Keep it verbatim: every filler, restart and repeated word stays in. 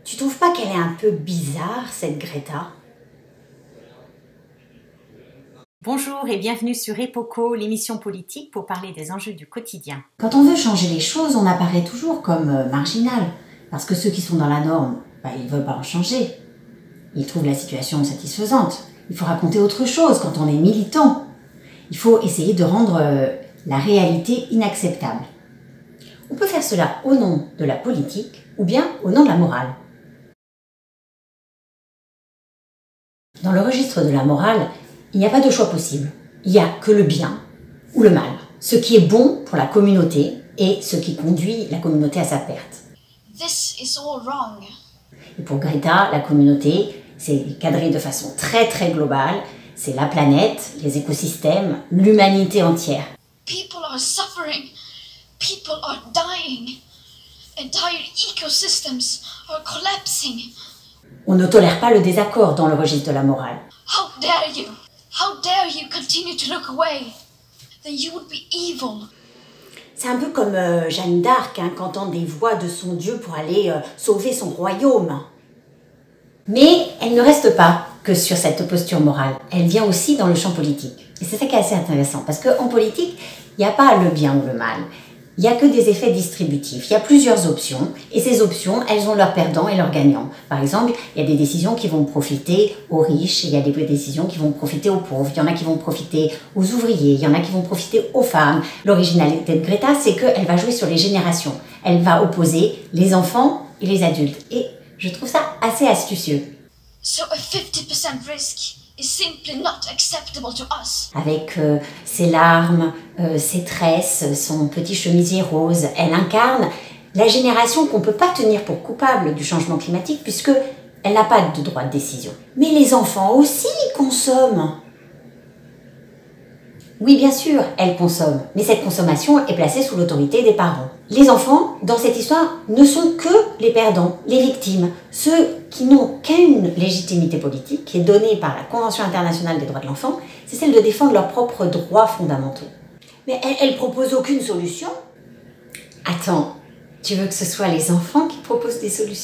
Tu trouves pas qu'elle est un peu bizarre, cette Greta? Bonjour et bienvenue sur Epoco, l'émission politique pour parler des enjeux du quotidien. Quand on veut changer les choses, on apparaît toujours comme euh, marginal. Parce que ceux qui sont dans la norme, bah, ils ne veulent pas en changer. Ils trouvent la situation satisfaisante. Il faut raconter autre chose quand on est militant. Il faut essayer de rendre euh, la réalité inacceptable. On peut faire cela au nom de la politique ou bien au nom de la morale. Dans le registre de la morale, il n'y a pas de choix possible. Il n'y a que le bien ou le mal. Ce qui est bon pour la communauté et ce qui conduit la communauté à sa perte. This is all wrong. Et pour Greta, la communauté, c'est cadré de façon très très globale. C'est la planète, les écosystèmes, l'humanité entière. People are suffering. People are dying. Entire ecosystems are collapsing. On ne tolère pas le désaccord dans le registre de la morale. How dare you? How dare you continue to look away? Then you would be evil. C'est un peu comme euh, Jeanne d'Arc, hein, qui entend des voix de son Dieu pour aller euh, sauver son royaume. Mais elle ne reste pas que sur cette posture morale. Elle vient aussi dans le champ politique. Et c'est ça qui est assez intéressant, parce qu'en politique, il n'y a pas le bien ou le mal. Il n'y a que des effets distributifs. Il y a plusieurs options, et ces options, elles ont leurs perdants et leurs gagnants. Par exemple, il y a des décisions qui vont profiter aux riches, et il y a des décisions qui vont profiter aux pauvres, il y en a qui vont profiter aux ouvriers, il y en a qui vont profiter aux femmes. L'originalité de Greta, c'est qu'elle va jouer sur les générations. Elle va opposer les enfants et les adultes. Et je trouve ça assez astucieux. So a fifty percent risk is simply not acceptable to us. Avec euh, ses larmes, euh, ses tresses, son petit chemisier rose, elle incarne la génération qu'on ne peut pas tenir pour coupable du changement climatique puisque elle n'a pas de droit de décision. Mais les enfants aussi consomment. Oui, bien sûr, elle consomme, mais cette consommation est placée sous l'autorité des parents. Les enfants, dans cette histoire, ne sont que les perdants, les victimes, ceux qui n'ont qu'une légitimité politique qui est donnée par la Convention internationale des droits de l'enfant, c'est celle de défendre leurs propres droits fondamentaux. Mais elle, elle propose aucune solution. Attends, tu veux que ce soit les enfants qui proposent des solutions ?